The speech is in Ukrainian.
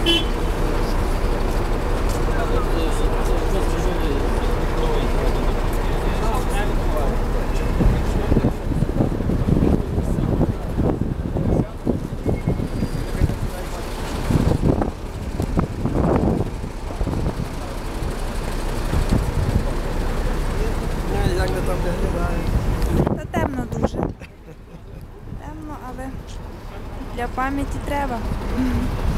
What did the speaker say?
Та темно дуже. Темно, але для пам'яті треба.